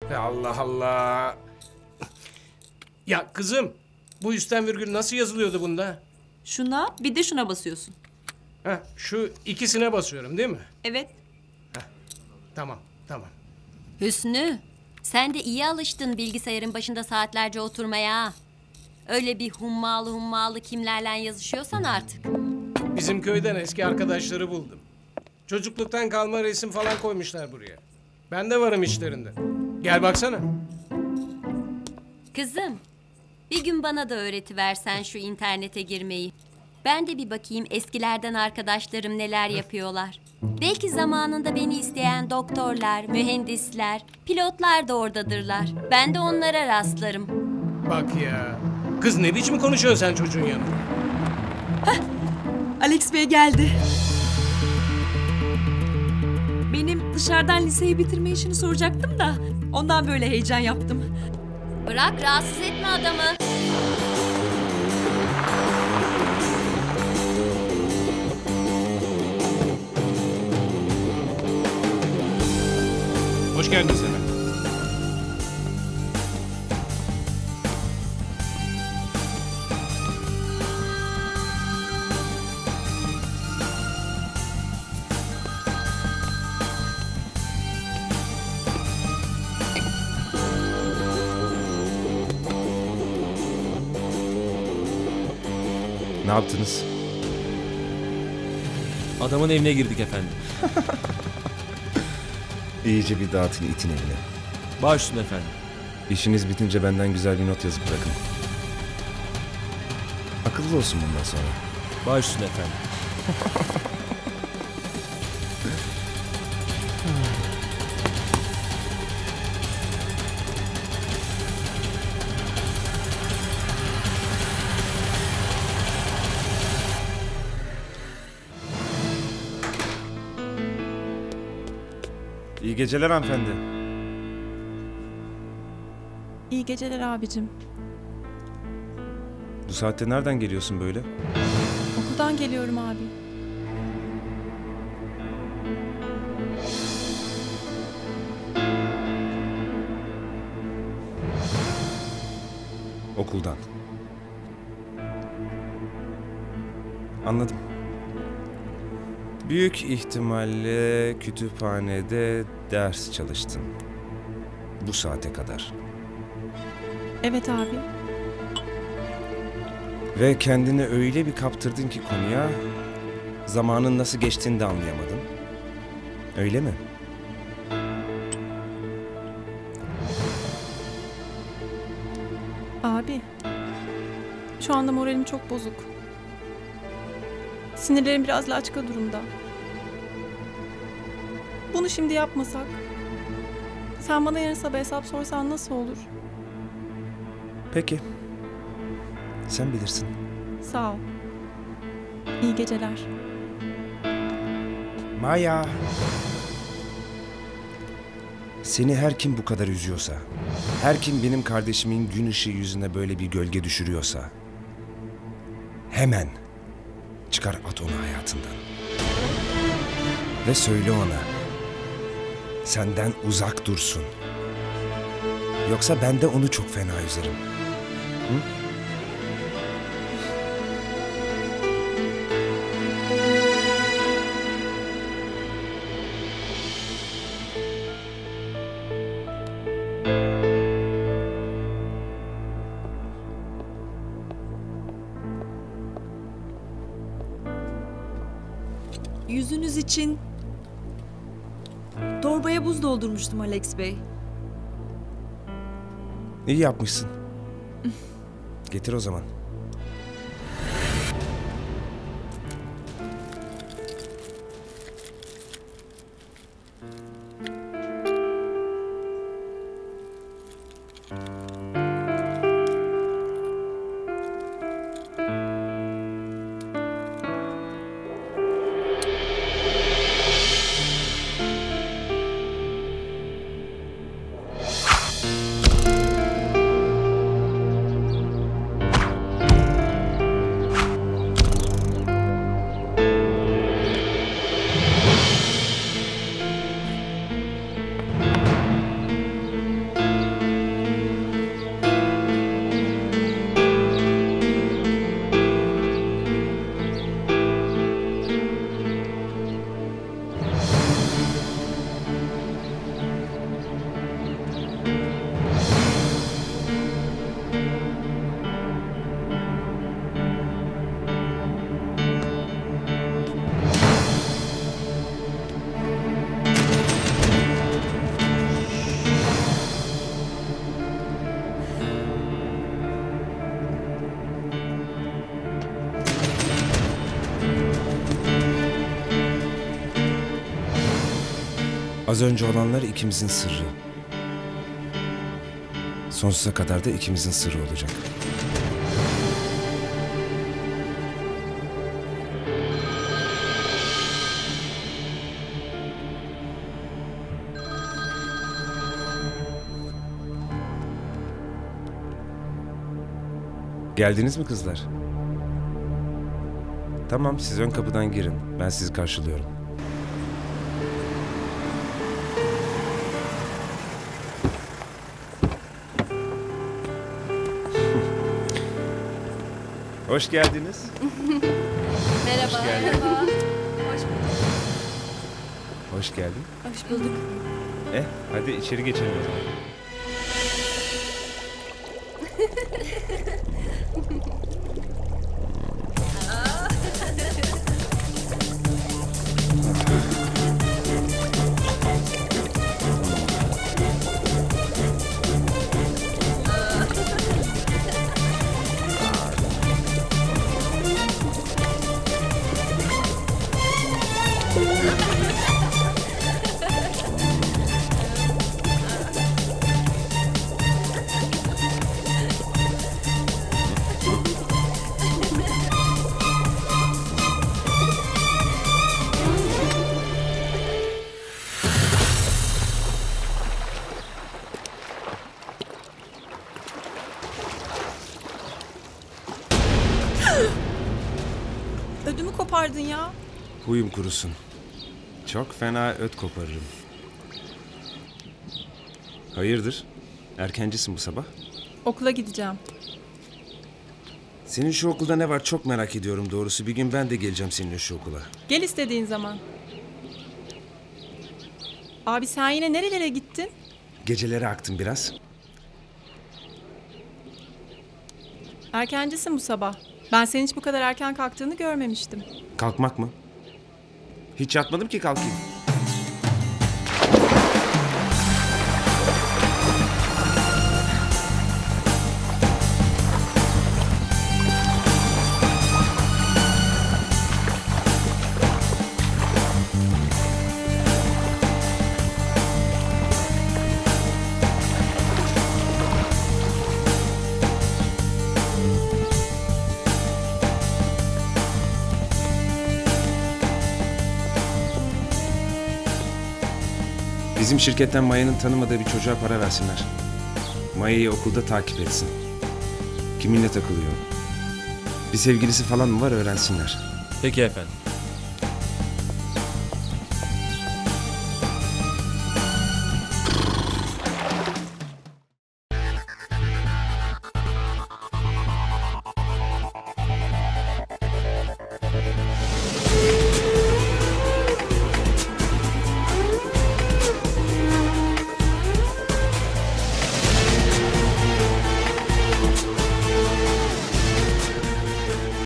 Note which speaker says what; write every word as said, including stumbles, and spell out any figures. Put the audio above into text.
Speaker 1: Ya Allah Allah. Ya kızım, bu üstten virgül nasıl yazılıyordu bunda?
Speaker 2: Şuna bir de şuna basıyorsun.
Speaker 1: Heh, şu ikisine basıyorum değil mi?
Speaker 2: Evet.
Speaker 1: Heh, tamam, tamam.
Speaker 3: Hüsnü, sen de iyi alıştın bilgisayarın başında saatlerce oturmaya. Öyle bir hummalı hummalı kimlerle yazışıyorsan artık.
Speaker 1: Bizim köyden eski arkadaşları buldum. Çocukluktan kalma resim falan koymuşlar buraya. Ben de varım içlerinde. Gel baksana.
Speaker 3: Kızım, bir gün bana da öğretiversen şu internete girmeyi. Ben de bir bakayım eskilerden arkadaşlarım neler yapıyorlar. Belki zamanında beni isteyen doktorlar, mühendisler, pilotlar da oradadırlar. Ben de onlara rastlarım.
Speaker 1: Bak ya. Kız ne biçim konuşuyorsun sen çocuğun yanında?
Speaker 2: Heh, Alex Bey geldi. Benim dışarıdan liseyi bitirme işini soracaktım da ondan böyle heyecan yaptım.
Speaker 3: Bırak, rahatsız etme adamı.
Speaker 1: Hoş geldin Sefer.
Speaker 4: Ne yaptınız?
Speaker 5: Adamın evine girdik efendim.
Speaker 4: İyice bir dağıtın itin evine.
Speaker 5: Baş üstüne efendim.
Speaker 4: İşiniz bitince benden güzel bir not yazıp bırakın. Akıllı olsun bundan sonra.
Speaker 5: Baş üstüne efendim.
Speaker 4: İyi geceler hanımefendi.
Speaker 2: İyi geceler abicim.
Speaker 4: Bu saatte nereden geliyorsun böyle?
Speaker 2: Okuldan geliyorum abi.
Speaker 4: Okuldan. Anladım. Büyük ihtimalle kütüphanede ders çalıştın. Bu saate kadar.
Speaker 2: Evet abi.
Speaker 4: Ve kendini öyle bir kaptırdın ki konuya, zamanın nasıl geçtiğini de anlayamadın. Öyle mi?
Speaker 2: Abi. Şu anda moralim çok bozuk. Sinirlerim biraz laçka durumda. Bunu şimdi yapmasak, sen bana yarın sabah hesap sorsan nasıl olur?
Speaker 4: Peki. Sen bilirsin.
Speaker 2: Sağ ol. İyi geceler.
Speaker 4: Maya. Seni her kim bu kadar üzüyorsa, her kim benim kardeşimin gün ışığı yüzüne böyle bir gölge düşürüyorsa, hemen çıkar at onu hayatından. Ve söyle ona, senden uzak dursun. Yoksa ben de onu çok fena üzerim. Hı?
Speaker 6: Yüzünüz için torbaya buz doldurmuştum Alex Bey.
Speaker 4: İyi yapmışsın. Getir o zaman. Az önce olanlar ikimizin sırrı. Sonsuza kadar da ikimizin sırrı olacak. Geldiniz mi kızlar? Tamam, siz ön kapıdan girin. Ben sizi karşılıyorum. Hoş geldiniz.
Speaker 3: Merhaba.
Speaker 4: Hoş geldin.
Speaker 3: Merhaba.
Speaker 4: Hoş geldin.
Speaker 6: Hoş bulduk.
Speaker 4: Eh, hadi içeri geçelim o zaman.
Speaker 6: Ödümü kopardın ya.
Speaker 4: Huyum kurusun. Çok fena öt koparırım. Hayırdır? Erkencisin bu sabah.
Speaker 6: Okula gideceğim.
Speaker 4: Senin şu okulda ne var çok merak ediyorum doğrusu. Bir gün ben de geleceğim seninle şu okula.
Speaker 6: Gel istediğin zaman. Abi sen yine nerelere gittin?
Speaker 4: Gecelere aktım biraz.
Speaker 6: Erkencisin bu sabah. Ben senin hiç bu kadar erken kalktığını görmemiştim.
Speaker 4: Kalkmak mı? Hiç yatmadım ki kalkayım. Bizim şirketten Maya'nın tanımadığı bir çocuğa para versinler. Maya'yı okulda takip etsin. Kiminle takılıyor? Bir sevgilisi falan mı var öğrensinler.
Speaker 5: Peki efendim.